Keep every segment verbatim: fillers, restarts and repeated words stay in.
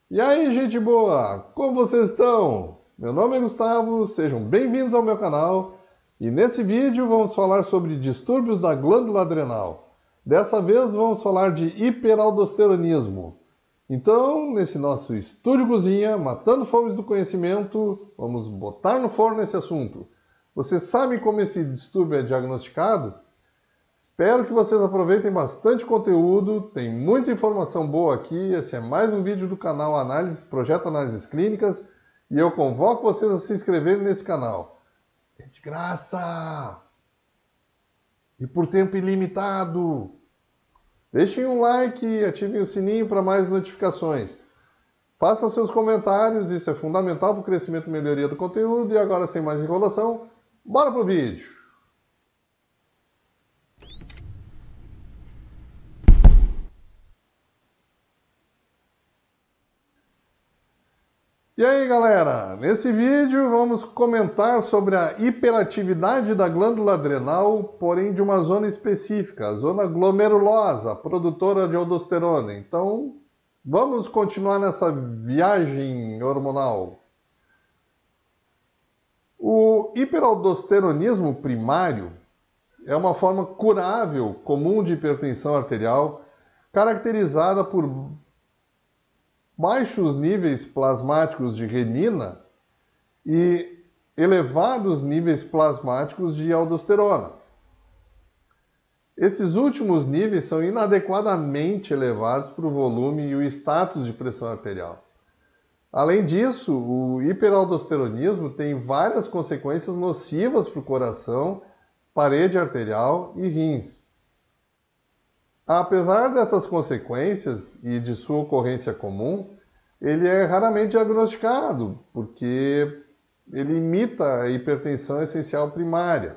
E aí, gente boa! Como vocês estão? Meu nome é Gustavo, sejam bem-vindos ao meu canal e nesse vídeo vamos falar sobre distúrbios da glândula adrenal. Dessa vez vamos falar de hiperaldosteronismo. Então, nesse nosso estúdio cozinha, matando fomes do conhecimento, vamos botar no forno esse assunto. Vocês sabem como esse distúrbio é diagnosticado? Espero que vocês aproveitem bastante conteúdo, tem muita informação boa aqui. Esse é mais um vídeo do canal Análise, Projeto Análises Clínicas e eu convoco vocês a se inscreverem nesse canal. É de graça! E por tempo ilimitado! Deixem um like e ativem o sininho para mais notificações. Façam seus comentários, isso é fundamental para o crescimento e melhoria do conteúdo. E agora, sem mais enrolação, bora pro vídeo! E aí, galera? Nesse vídeo vamos comentar sobre a hiperatividade da glândula adrenal, porém de uma zona específica, a zona glomerulosa, produtora de aldosterona. Então, vamos continuar nessa viagem hormonal. O hiperaldosteronismo primário é uma forma curável comum de hipertensão arterial, caracterizada por baixos níveis plasmáticos de renina e elevados níveis plasmáticos de aldosterona. Esses últimos níveis são inadequadamente elevados para o volume e o status de pressão arterial. Além disso, o hiperaldosteronismo tem várias consequências nocivas para o coração, parede arterial e rins. Apesar dessas consequências e de sua ocorrência comum, ele é raramente diagnosticado, porque ele imita a hipertensão essencial primária.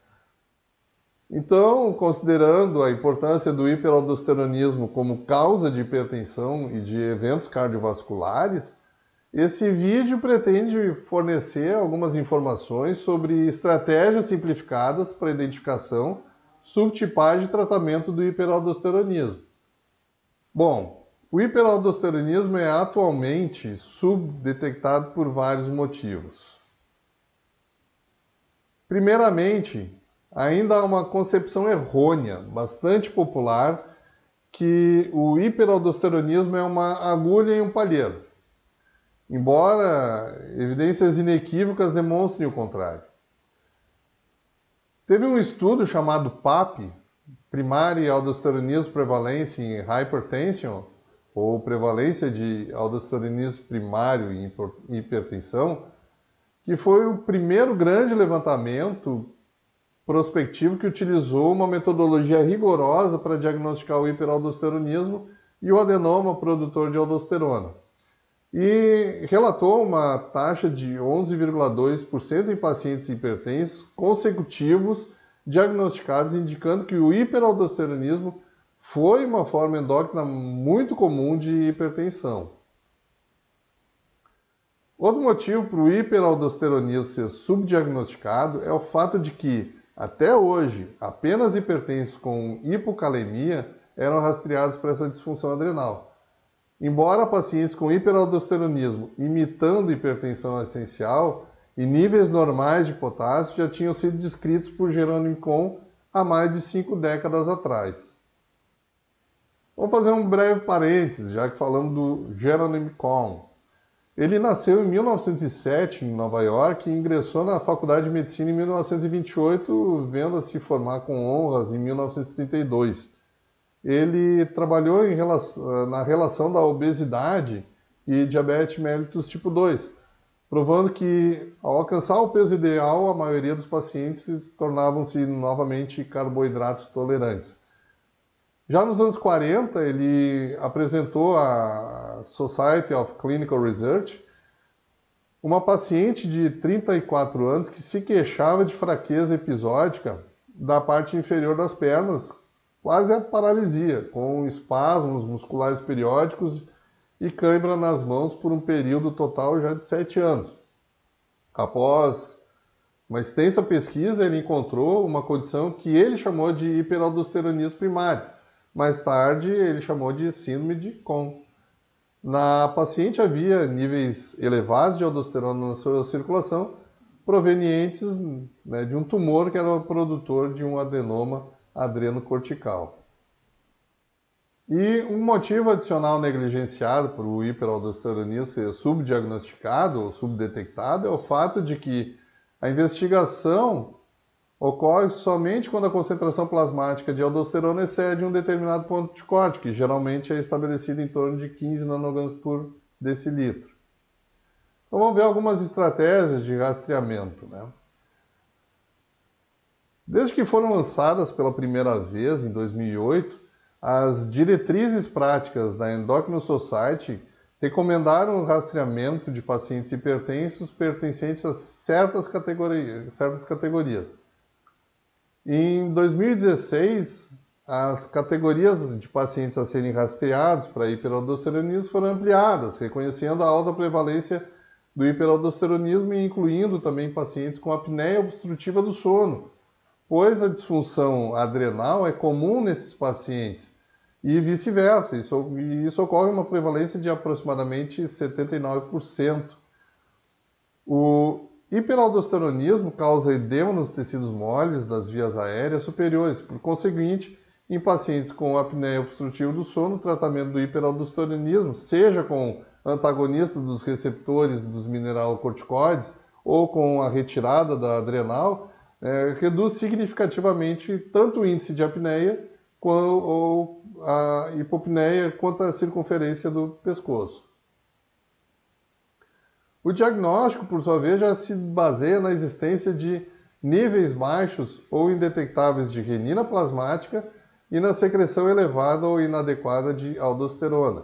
Então, considerando a importância do hiperaldosteronismo como causa de hipertensão e de eventos cardiovasculares, esse vídeo pretende fornecer algumas informações sobre estratégias simplificadas para a identificação, subtipagem e tratamento do hiperaldosteronismo. Bom, o hiperaldosteronismo é atualmente subdetectado por vários motivos. Primeiramente, ainda há uma concepção errônea, bastante popular, que o hiperaldosteronismo é uma agulha em um palheiro, embora evidências inequívocas demonstrem o contrário. Teve um estudo chamado PAP, Primary Aldosteronism Prevalence in Hypertension, ou prevalência de aldosteronismo primário em hipertensão, que foi o primeiro grande levantamento prospectivo que utilizou uma metodologia rigorosa para diagnosticar o hiperaldosteronismo e o adenoma produtor de aldosterona. E relatou uma taxa de onze vírgula dois por cento em pacientes hipertensos consecutivos diagnosticados, indicando que o hiperaldosteronismo foi uma forma endócrina muito comum de hipertensão. Outro motivo para o hiperaldosteronismo ser subdiagnosticado é o fato de que, até hoje, apenas hipertensos com hipocalemia eram rastreados para essa disfunção adrenal. Embora pacientes com hiperaldosteronismo imitando hipertensão essencial e níveis normais de potássio já tinham sido descritos por Jerônimo Kohn há mais de cinco décadas atrás. Vamos fazer um breve parênteses, já que falamos do Jerônimo Kohn. Ele nasceu em mil novecentos e sete, em Nova York, e ingressou na Faculdade de Medicina em mil novecentos e vinte e oito, vendo-a se formar com honras em mil novecentos e trinta e dois. Ele trabalhou em relação, na relação da obesidade e diabetes mellitus tipo dois, provando que, ao alcançar o peso ideal, a maioria dos pacientes tornavam-se novamente carboidratos tolerantes. Já nos anos quarenta, ele apresentou à Society of Clinical Research uma paciente de trinta e quatro anos que se queixava de fraqueza episódica da parte inferior das pernas, quase a paralisia, com espasmos musculares periódicos e cãibra nas mãos por um período total já de sete anos. Após uma extensa pesquisa, ele encontrou uma condição que ele chamou de hiperaldosteronismo primário. Mais tarde, ele chamou de síndrome de Kohn. Na paciente havia níveis elevados de aldosterona na sua circulação, provenientes, né, de um tumor que era produtor de um adenoma adrenocortical. E um motivo adicional negligenciado para o hiperaldosteronismo ser subdiagnosticado ou subdetectado é o fato de que a investigação ocorre somente quando a concentração plasmática de aldosterona excede um determinado ponto de corte, que geralmente é estabelecido em torno de quinze nanogramas por decilitro. Então vamos ver algumas estratégias de rastreamento, né? Desde que foram lançadas pela primeira vez, em dois mil e oito, as diretrizes práticas da Endocrine Society recomendaram o rastreamento de pacientes hipertensos pertencentes a certas categorias. Certas categorias. Em dois mil e dezesseis, as categorias de pacientes a serem rastreados para hiperaldosteronismo foram ampliadas, reconhecendo a alta prevalência do hiperaldosteronismo e incluindo também pacientes com apneia obstrutiva do sono, pois a disfunção adrenal é comum nesses pacientes e vice-versa. Isso, isso ocorre uma prevalência de aproximadamente setenta e nove por cento. O hiperaldosteronismo causa edema nos tecidos moles das vias aéreas superiores. Por conseguinte, em pacientes com apneia obstrutiva do sono, o tratamento do hiperaldosteronismo, seja com antagonista dos receptores dos mineralocorticoides ou com a retirada da adrenal, é, reduz significativamente tanto o índice de apneia ou a hipopneia quanto a circunferência do pescoço. O diagnóstico, por sua vez, já se baseia na existência de níveis baixos ou indetectáveis de renina plasmática e na secreção elevada ou inadequada de aldosterona.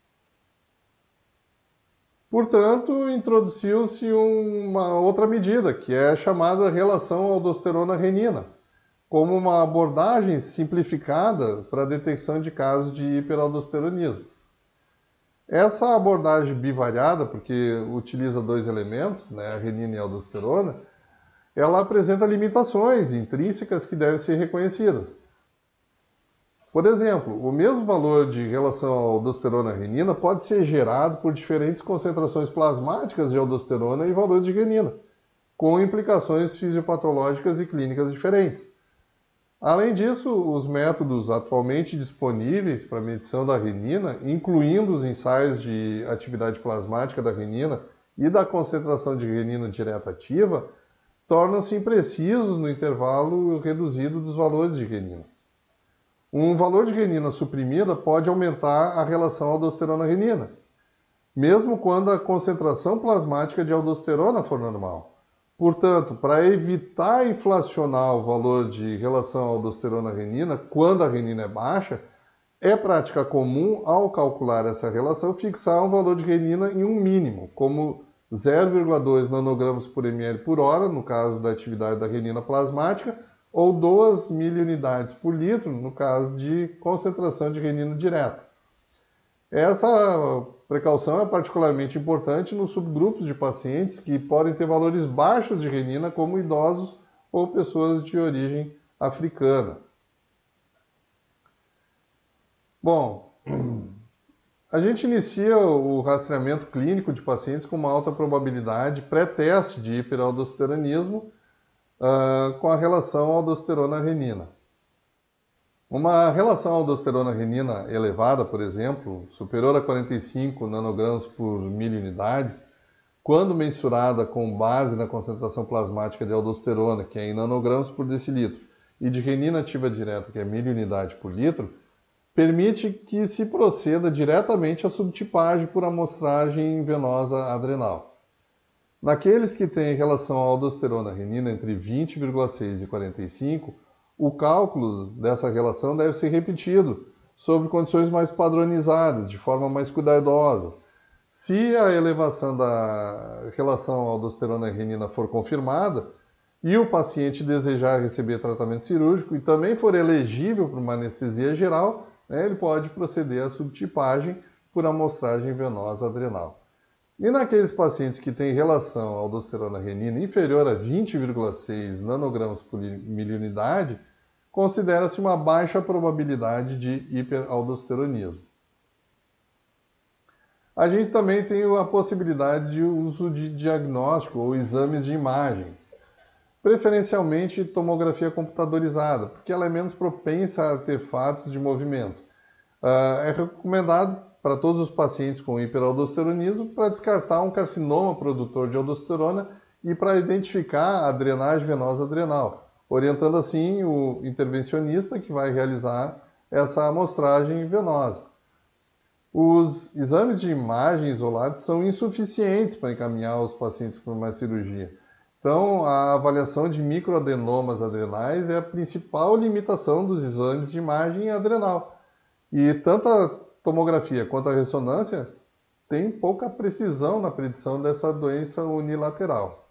Portanto, introduziu-se uma outra medida, que é a chamada relação aldosterona-renina, como uma abordagem simplificada para a detecção de casos de hiperaldosteronismo. Essa abordagem bivariada, porque utiliza dois elementos, né, a renina e a aldosterona, ela apresenta limitações intrínsecas que devem ser reconhecidas. Por exemplo, o mesmo valor de relação à aldosterona-renina pode ser gerado por diferentes concentrações plasmáticas de aldosterona e valores de renina, com implicações fisiopatológicas e clínicas diferentes. Além disso, os métodos atualmente disponíveis para a medição da renina, incluindo os ensaios de atividade plasmática da renina e da concentração de renina direta ativa, tornam-se imprecisos no intervalo reduzido dos valores de renina. Um valor de renina suprimida pode aumentar a relação aldosterona-renina, mesmo quando a concentração plasmática de aldosterona for normal. Portanto, para evitar inflacionar o valor de relação aldosterona-renina quando a renina é baixa, é prática comum, ao calcular essa relação, fixar um valor de renina em um mínimo, como zero vírgula dois nanogramas por ml por hora, no caso da atividade da renina plasmática, ou duas miliunidades por litro, no caso de concentração de renina direta. Essa precaução é particularmente importante nos subgrupos de pacientes que podem ter valores baixos de renina, como idosos ou pessoas de origem africana. Bom, a gente inicia o rastreamento clínico de pacientes com uma alta probabilidade pré-teste de hiperaldosteronismo uh, com a relação aldosterona-renina. Uma relação aldosterona-renina elevada, por exemplo, superior a quarenta e cinco nanogramas por miliunidades, quando mensurada com base na concentração plasmática de aldosterona, que é em nanogramas por decilitro, e de renina ativa direta, que é miliunidade por litro, permite que se proceda diretamente à subtipagem por amostragem venosa adrenal. Naqueles que têm relação aldosterona-renina entre vinte vírgula seis e quarenta e cinco, o cálculo dessa relação deve ser repetido sob condições mais padronizadas, de forma mais cuidadosa. Se a elevação da relação aldosterona-renina for confirmada e o paciente desejar receber tratamento cirúrgico e também for elegível para uma anestesia geral, né, ele pode proceder à subtipagem por amostragem venosa adrenal. E naqueles pacientes que têm relação aldosterona-renina inferior a vinte vírgula seis nanogramas por miliunidade, considera-se uma baixa probabilidade de hiperaldosteronismo. A gente também tem a possibilidade de uso de diagnóstico ou exames de imagem, preferencialmente tomografia computadorizada, porque ela é menos propensa a artefatos de movimento. É recomendado para todos os pacientes com hiperaldosteronismo para descartar um carcinoma produtor de aldosterona e para identificar a drenagem venosa adrenal, orientando assim o intervencionista que vai realizar essa amostragem venosa. Os exames de imagem isolados são insuficientes para encaminhar os pacientes para uma cirurgia. Então, a avaliação de microadenomas adrenais é a principal limitação dos exames de imagem adrenal. E tanto a tomografia quanto a ressonância têm pouca precisão na predição dessa doença unilateral.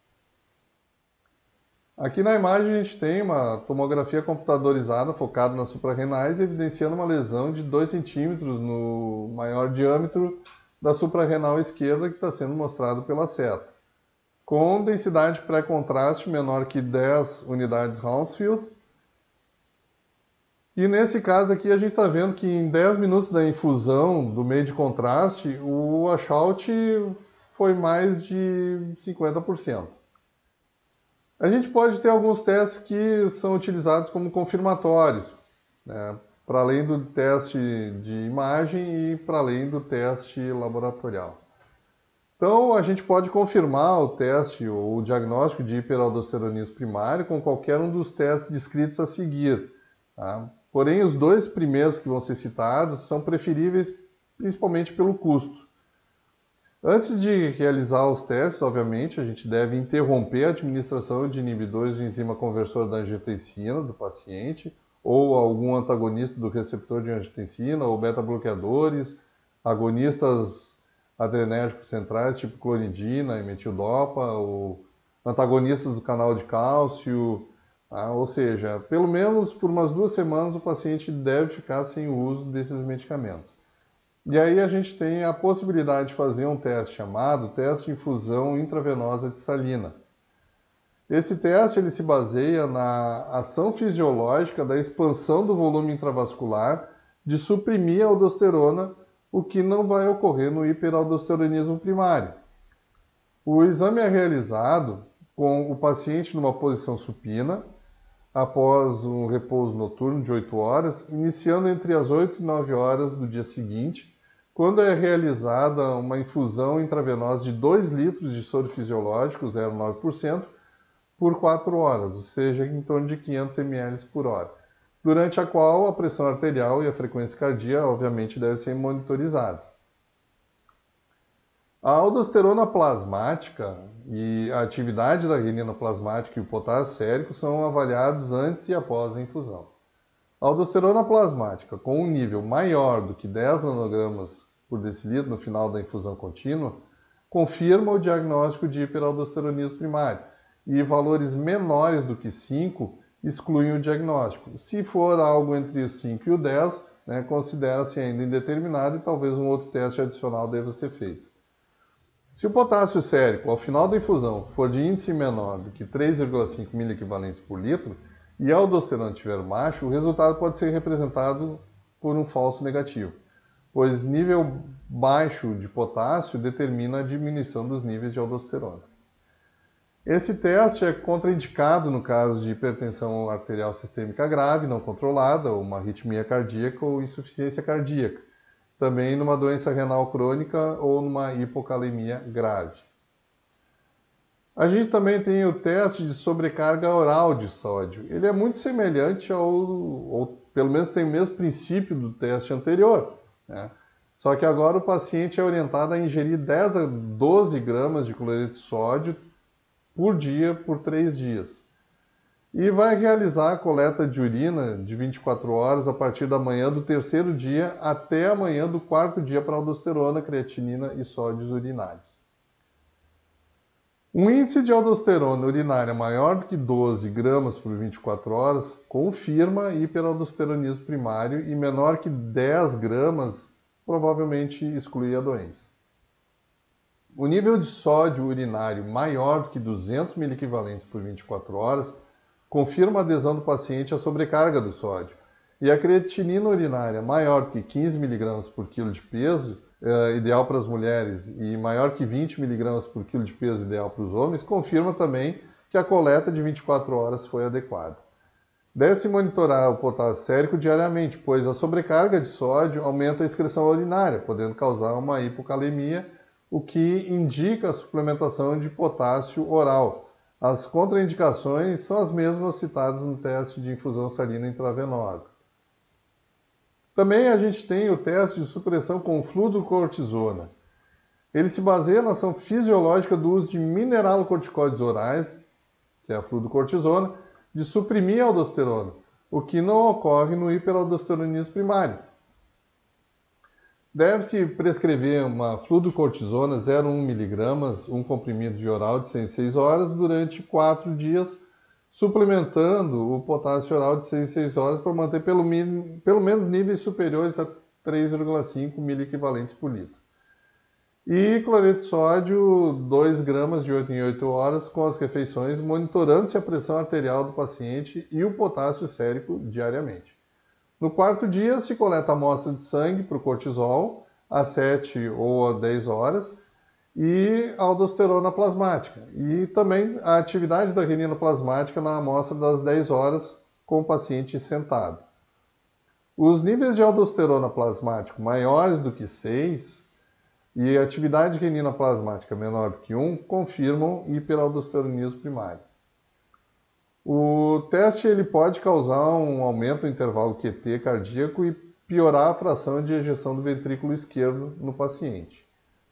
Aqui na imagem a gente tem uma tomografia computadorizada focada nas suprarrenais, evidenciando uma lesão de dois centímetros no maior diâmetro da suprarrenal esquerda, que está sendo mostrado pela seta, com densidade pré-contraste menor que dez unidades Hounsfield. E nesse caso aqui a gente está vendo que em dez minutos da infusão do meio de contraste, o washout foi mais de cinquenta por cento. A gente pode ter alguns testes que são utilizados como confirmatórios, né, para além do teste de imagem e para além do teste laboratorial. Então, a gente pode confirmar o teste ou o diagnóstico de hiperaldosteronismo primário com qualquer um dos testes descritos a seguir. Tá? Porém, os dois primeiros que vão ser citados são preferíveis principalmente pelo custo. Antes de realizar os testes, obviamente, a gente deve interromper a administração de inibidores de enzima conversora da angiotensina do paciente, ou algum antagonista do receptor de angiotensina, ou beta-bloqueadores, agonistas adrenérgicos centrais, tipo clonidina e metildopa, ou antagonistas do canal de cálcio, tá? Ou seja, pelo menos por umas duas semanas o paciente deve ficar sem o uso desses medicamentos. E aí a gente tem a possibilidade de fazer um teste chamado teste de infusão intravenosa de salina. Esse teste ele se baseia na ação fisiológica da expansão do volume intravascular de suprimir a aldosterona, o que não vai ocorrer no hiperaldosteronismo primário. O exame é realizado com o paciente numa posição supina, após um repouso noturno de oito horas, iniciando entre as oito e nove horas do dia seguinte, quando é realizada uma infusão intravenosa de dois litros de soro fisiológico, zero vírgula nove por cento, por quatro horas, ou seja, em torno de quinhentos mililitros por hora, durante a qual a pressão arterial e a frequência cardíaca, obviamente, devem ser monitorizadas. A aldosterona plasmática e a atividade da renina plasmática e o potássio sérico são avaliados antes e após a infusão. A aldosterona plasmática com um nível maior do que dez nanogramas por decilitro no final da infusão contínua confirma o diagnóstico de hiperaldosteronismo primário e valores menores do que cinco excluem o diagnóstico. Se for algo entre os cinco e o dez, né, considera-se ainda indeterminado e talvez um outro teste adicional deva ser feito. Se o potássio sérico ao final da infusão for de índice menor do que três vírgula cinco miliequivalentes por litro, e a aldosterona estiver baixo, o resultado pode ser representado por um falso negativo, pois nível baixo de potássio determina a diminuição dos níveis de aldosterona. Esse teste é contraindicado no caso de hipertensão arterial sistêmica grave, não controlada, ou uma arritmia cardíaca ou insuficiência cardíaca, também numa doença renal crônica ou numa hipocalemia grave. A gente também tem o teste de sobrecarga oral de sódio. Ele é muito semelhante ao, ou pelo menos tem o mesmo princípio do teste anterior, né? Só que agora o paciente é orientado a ingerir dez a doze gramas de cloreto de sódio por dia por três dias. E vai realizar a coleta de urina de vinte e quatro horas a partir da manhã do terceiro dia até a manhã do quarto dia para aldosterona, creatinina e sódios urinários. Um índice de aldosterona urinária maior do que doze gramas por vinte e quatro horas confirma hiperaldosteronismo primário e menor que dez gramas provavelmente exclui a doença. O nível de sódio urinário maior do que duzentos miliequivalentes por vinte e quatro horas confirma a adesão do paciente à sobrecarga do sódio. E a creatinina urinária maior do que quinze miligramas por quilo de peso uh, ideal para as mulheres e maior que vinte miligramas por quilo de peso ideal para os homens, confirma também que a coleta de vinte e quatro horas foi adequada. Deve-se monitorar o potássio sérico diariamente, pois a sobrecarga de sódio aumenta a excreção urinária, podendo causar uma hipocalemia, o que indica a suplementação de potássio oral. As contraindicações são as mesmas citadas no teste de infusão salina intravenosa. Também a gente tem o teste de supressão com fluorocortisona. Ele se baseia na ação fisiológica do uso de mineralocorticoides orais, que é a fluorocortisona, de suprimir a aldosterona, o que não ocorre no hiperaldosteronismo primário. Deve-se prescrever uma fluorocortisona zero vírgula um miligramas, um comprimido de oral de seis em seis horas, durante quatro dias, suplementando o potássio oral de seis em seis horas para manter pelo, mínimo, pelo menos níveis superiores a três vírgula cinco miliequivalentes por litro. E cloreto de sódio, dois gramas de oito em oito horas com as refeições, monitorando-se a pressão arterial do paciente e o potássio sérico diariamente. No quarto dia, se coleta amostra de sangue para o cortisol, às sete ou às dez horas, e a aldosterona plasmática. E também a atividade da renina plasmática na amostra das dez horas com o paciente sentado. Os níveis de aldosterona plasmático maiores do que seis e a atividade de renina plasmática menor do que um confirmam hiperaldosteronismo primário. O teste ele pode causar um aumento do intervalo Q T cardíaco e piorar a fração de ejeção do ventrículo esquerdo no paciente.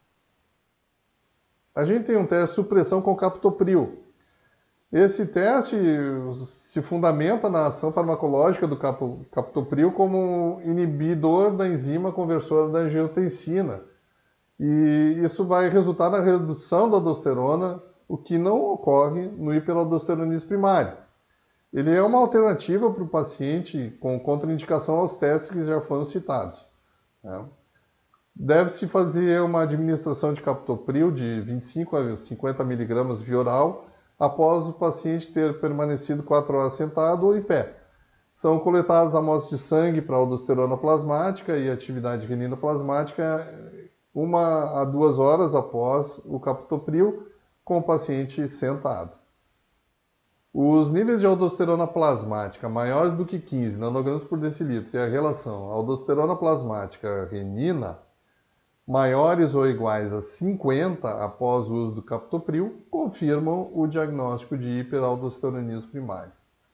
A gente tem um teste de supressão com captopril. Esse teste se fundamenta na ação farmacológica do captopril como inibidor da enzima conversora da angiotensina. E isso vai resultar na redução da aldosterona, o que não ocorre no hiperaldosteronismo primário. Ele é uma alternativa para o paciente com contraindicação aos testes que já foram citados. Né? Deve-se fazer uma administração de captopril de vinte e cinco a cinquenta miligramas via oral após o paciente ter permanecido quatro horas sentado ou em pé. São coletadas amostras de sangue para aldosterona plasmática e atividade renina plasmática uma a duas horas após o captopril com o paciente sentado. Os níveis de aldosterona plasmática maiores do que quinze nanogramas por decilitro e a relação aldosterona plasmática renina maiores ou iguais a cinquenta após o uso do captopril confirmam o diagnóstico de hiperaldosteronismo primário.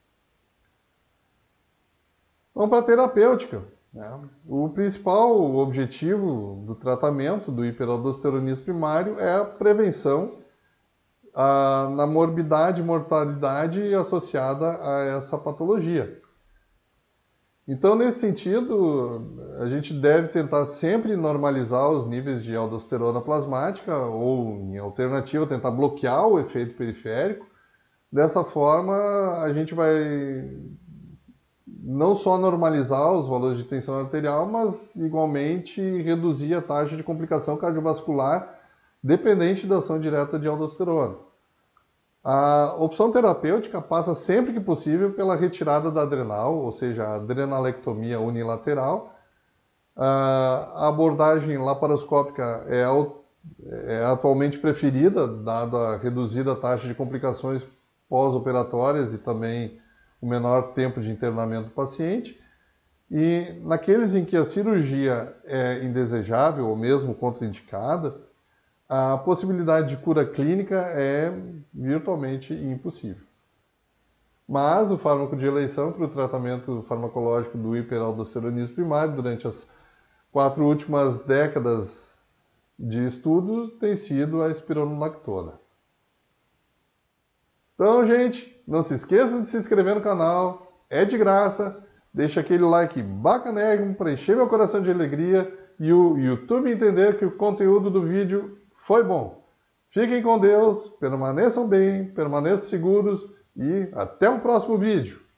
Vamos para a terapêutica. Né? O principal objetivo do tratamento do hiperaldosteronismo primário é a prevenção a, na morbidade e mortalidade associada a essa patologia. Então, nesse sentido, a gente deve tentar sempre normalizar os níveis de aldosterona plasmática ou, em alternativa, tentar bloquear o efeito periférico. Dessa forma, a gente vai não só normalizar os valores de tensão arterial, mas igualmente reduzir a taxa de complicação cardiovascular dependente da ação direta de aldosterona. A opção terapêutica passa sempre que possível pela retirada da adrenal, ou seja, a adrenalectomia unilateral. A abordagem laparoscópica é, é atualmente preferida, dada a reduzida taxa de complicações pós-operatórias e também o menor tempo de internamento do paciente. E naqueles em que a cirurgia é indesejável ou mesmo contraindicada, a possibilidade de cura clínica é virtualmente impossível. Mas o fármaco de eleição para o tratamento farmacológico do hiperaldosteronismo primário durante as quatro últimas décadas de estudo tem sido a espironolactona. Então, gente, não se esqueçam de se inscrever no canal, é de graça, deixa aquele like bacanérrimo para encher meu coração de alegria e o YouTube entender que o conteúdo do vídeo foi bom. Fiquem com Deus, permaneçam bem, permaneçam seguros e até o próximo vídeo.